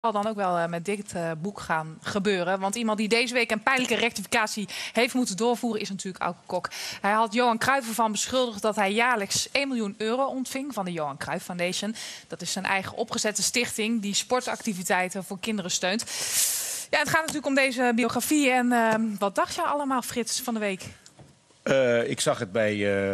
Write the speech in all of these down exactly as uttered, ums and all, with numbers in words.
zal dan ook wel uh, met dit uh, boek gaan gebeuren. Want iemand die deze week een pijnlijke rectificatie heeft moeten doorvoeren is natuurlijk Auke Kok. Hij had Johan Cruijff ervan beschuldigd dat hij jaarlijks één miljoen euro ontving van de Johan Cruijff Foundation. Dat is zijn eigen opgezette stichting die sportactiviteiten voor kinderen steunt. Ja, het gaat natuurlijk om deze biografie. En uh, wat dacht je allemaal, Frits, van de week? Uh, ik zag het bij uh,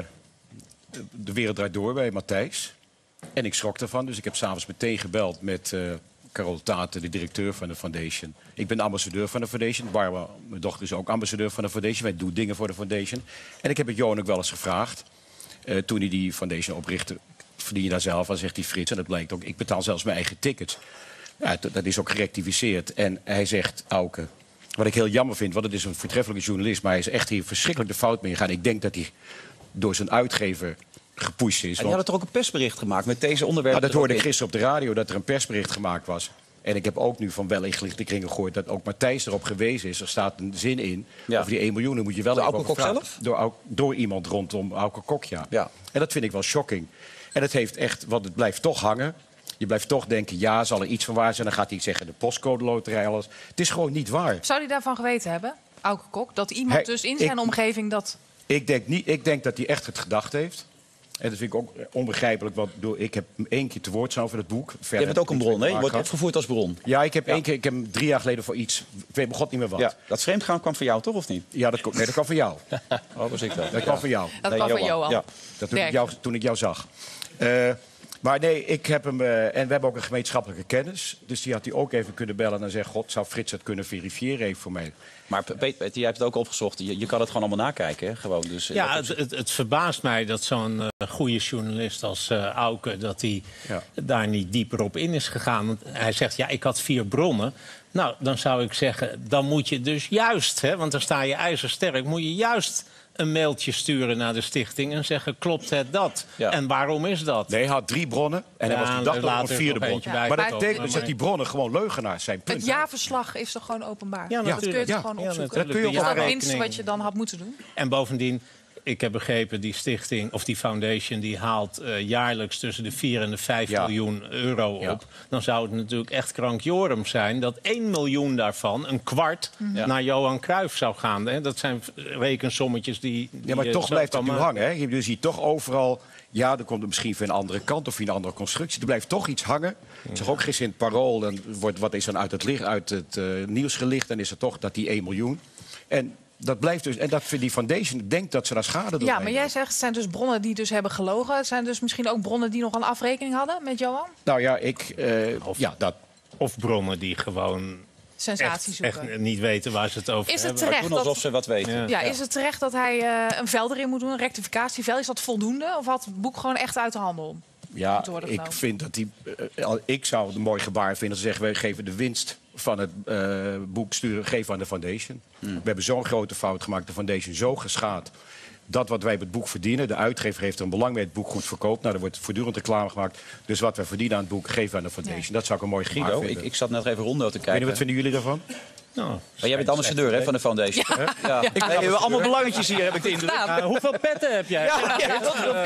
De Wereld Draait Door, bij Matthijs. En ik schrok ervan, dus ik heb s'avonds meteen gebeld met uh, Carol Taten, de directeur van de foundation. Ik ben ambassadeur van de foundation. Barbara, mijn dochter, is ook ambassadeur van de foundation. Wij doen dingen voor de foundation. En ik heb het Johan ook wel eens gevraagd. Uh, toen hij die foundation oprichtte, verdien je daar zelf aan, zegt hij Frits. En dat blijkt ook, ik betaal zelfs mijn eigen tickets. Ja, dat is ook gerectificeerd. En hij zegt, Auke, wat ik heel jammer vind, want het is een voortreffelijke journalist, maar hij is echt hier verschrikkelijk de fout mee gegaan. Ik denk dat hij door zijn uitgever gepusht is. En die hadden toch ook een persbericht gemaakt met deze onderwerpen? Nou, dat hoorde ik gisteren op de radio, dat er een persbericht gemaakt was. En ik heb ook nu van wel ingelichte kringen gehoord dat ook Matthijs erop gewezen is. Er staat een zin in. Ja. Over die één miljoen, dan moet je wel door even Auke Kok zelf? Door, door iemand rondom Auke Kok, ja. ja. En dat vind ik wel shocking. En het heeft echt, want het blijft toch hangen. Je blijft toch denken, ja, zal er iets van waar zijn? Dan gaat hij zeggen, de postcode loterij, alles. Het is gewoon niet waar. Zou hij daarvan geweten hebben, Auke Kok? Dat iemand hij, dus in zijn ik, omgeving dat... Ik denk, niet, ik denk dat hij echt het gedacht heeft. En dat vind ik ook onbegrijpelijk, want ik heb één keer te woord zijn over het boek. Je bent ook een bron, hè? Je wordt opgevoerd als bron. Ja, ik heb ja. één keer, ik heb hem drie jaar geleden voor iets, ik weet begot niet meer wat. Ja, dat vreemdgaan kwam van jou, toch, of niet? Ja, dat, nee, dat kwam van jou. Oh, was ik dat? Dat kwam ja. van jou. Dat nee, kwam van Johan. Ja. Dat toen, ik jou, toen ik jou zag. Uh, maar nee, ik heb hem, uh, en we hebben ook een gemeenschappelijke kennis. Dus die had hij ook even kunnen bellen en zeggen, god, zou Frits het kunnen verifiëren even voor mij. Maar Peter, jij hebt het ook opgezocht. Je, je kan het gewoon allemaal nakijken, hè? Gewoon, dus, ja, het, het, het verbaast mij dat zo'n uh, goede journalist als uh, Auke, dat hij ja. daar niet dieper op in is gegaan. Want hij zegt, ja, ik had vier bronnen. Nou, dan zou ik zeggen, dan moet je dus juist, hè, want dan sta je ijzersterk, moet je juist een mailtje sturen naar de stichting en zeggen, klopt het dat? Ja. En waarom is dat? Nee, hij had drie bronnen en ja, hij was die dag nog een vierde bron. Maar dat betekent dus dat die bronnen gewoon leugenaars zijn. Punt. Het jaarverslag is toch gewoon openbaar? Ja, dat kun je toch ja. gewoon ja, opzoeken? Dat kun je is dat het minste wat je dan had moeten doen? En bovendien, ik heb begrepen, die stichting of die foundation die haalt uh, jaarlijks tussen de vier en de vijf ja. miljoen euro op. Ja. Dan zou het natuurlijk echt krankjorum zijn dat één miljoen daarvan, een kwart, ja. naar Johan Cruijff zou gaan. Hè? Dat zijn rekensommetjes die... die ja, maar toch blijft het nu hangen. Hè? Je ziet toch overal, ja, er komt er misschien van een andere kant of via een andere constructie. Er blijft toch iets hangen. Ja. Ik zag ook gisteren in het Parool, dan wordt wat is dan uit het, licht, uit het uh, nieuws gelicht. Dan is het toch dat die één miljoen. En dat blijft dus, en dat die foundation denkt dat ze daar schade doen. Ja, maar jij zegt, het zijn dus bronnen die dus hebben gelogen. Het zijn dus misschien ook bronnen die nog een afrekening hadden met Johan? Nou ja, ik... Uh, of, ja, dat. Of bronnen die gewoon sensatie echt, zoeken. echt niet weten waar ze het over is hebben. Het terecht doen alsof dat, ze wat weten. Ja. Ja, is het terecht dat hij uh, een vel erin moet doen, een rectificatievel? Is dat voldoende? Of had het boek gewoon echt uit de handel? Ja, ik vind dat die... Uh, ik zou het een mooi gebaar vinden als ze zeggen, wij geven de winst van het uh, boek sturen, geven aan de foundation. Mm. We hebben zo'n grote fout gemaakt, de foundation zo geschaad. Dat wat wij op het boek verdienen, de uitgever heeft er een belang mee het boek goed verkoopt. Nou, er wordt voortdurend reclame gemaakt. Dus wat wij verdienen aan het boek, geven we aan de foundation. Ja. Dat zou ik een mooi gebaar Guido, vinden. Ik, ik zat net even rond te kijken. Wat vinden jullie daarvan? Nou, maar jij bent ambassadeur hè, van de foundation. Ja. Ja. Ja. Ik, nee, we hebben allemaal belangetjes hier, heb ik de indruk. Uh, hoeveel petten heb jij? Ja, ja,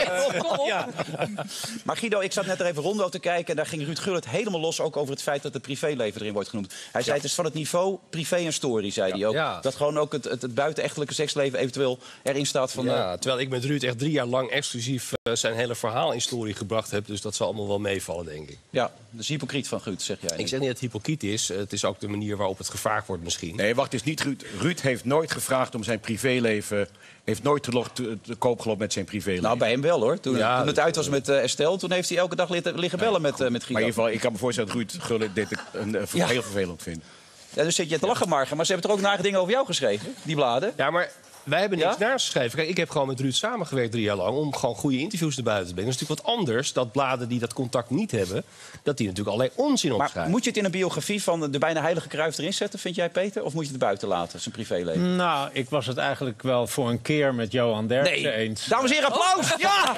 uh, ja. Maar Guido, ik zat net er even rond te kijken. En daar ging Ruud Gullit helemaal los ook over het feit dat het privéleven erin wordt genoemd. Hij zei, ja. het is van het niveau privé en story, zei ja. hij ook. Ja. Dat gewoon ook het, het, het buitenechtelijke seksleven eventueel erin staat. Van, ja, uh... terwijl ik met Ruud echt drie jaar lang exclusief uh, zijn hele verhaal in story gebracht heb. Dus dat zal allemaal wel meevallen, denk ik. Ja, dat is hypocriet van Ruud, zeg jij. Ik zeg niet dat het hypocriet is. Het is ook de manier waarop het gevraagd wordt misschien. Nee, wacht, het is niet Ruud. Ruud heeft nooit gevraagd om zijn privéleven... heeft nooit te, te, te koop gelopen met zijn privéleven. Nou, bij hem wel, hoor. Toen, ja, toen het uit was met uh, Estelle, toen heeft hij elke dag liggen, liggen bellen met, uh, met Guido. Maar in ieder geval, ik kan me voorstellen dat Ruud Gullit dit een, een, ja. heel vervelend vindt. Ja, dus zit je te lachen, Margen. Maar ze hebben toch ook nare dingen over jou geschreven, die bladen? Ja, maar... Wij hebben niks ja? naast geschreven. Kijk, ik heb gewoon met Ruud samengewerkt drie jaar lang... om gewoon goede interviews naar buiten te brengen. Dat is natuurlijk wat anders dat bladen die dat contact niet hebben... dat die natuurlijk allerlei onzin opschrijven. Maar moet je het in een biografie van de bijna heilige Cruijff erin zetten, vind jij, Peter? Of moet je het buiten laten, zijn privéleven? Nou, ik was het eigenlijk wel voor een keer met Johan Derksen nee. eens. Dames en heren, applaus! Oh. Ja!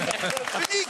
Uniek!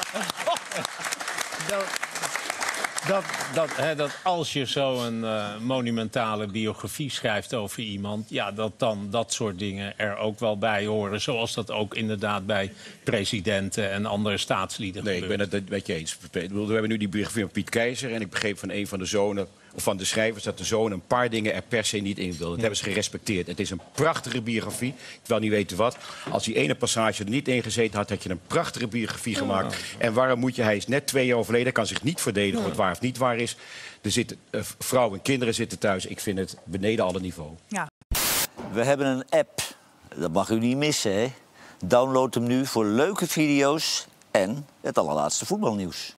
Dat, dat, dat, hè, dat als je zo'n uh, monumentale biografie schrijft over iemand... ja, dat dan dat soort dingen er ook wel bij horen. Zoals dat ook inderdaad bij presidenten en andere staatslieden Nee, gebeurt. ik ben het met je eens. We hebben nu die biografie van Piet Keizer... en ik begreep van een van de zonen... van de schrijvers dat de zoon een paar dingen er per se niet in wilde. Dat hebben ze gerespecteerd. Het is een prachtige biografie. Ik wil niet weten wat. Als die ene passage er niet in gezeten had, had je een prachtige biografie gemaakt. En waarom moet je... Hij is net twee jaar overleden. Hij kan zich niet verdedigen of het waar of niet waar is. Er zitten uh, vrouwen en kinderen zitten thuis. Ik vind het beneden alle niveau. Ja. We hebben een app. Dat mag u niet missen, hè? Download hem nu voor leuke video's en het allerlaatste voetbalnieuws.